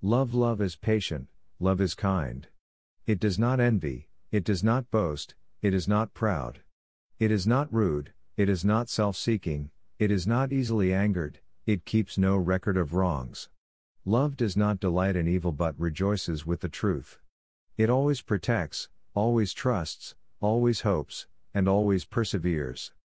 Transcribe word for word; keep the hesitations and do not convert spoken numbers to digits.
Love love is patient, love is kind. It does not envy, it does not boast, it is not proud. It is not rude, it is not self-seeking, it is not easily angered, it keeps no record of wrongs. Love does not delight in evil but rejoices with the truth. It always protects, always trusts, always hopes, and always perseveres.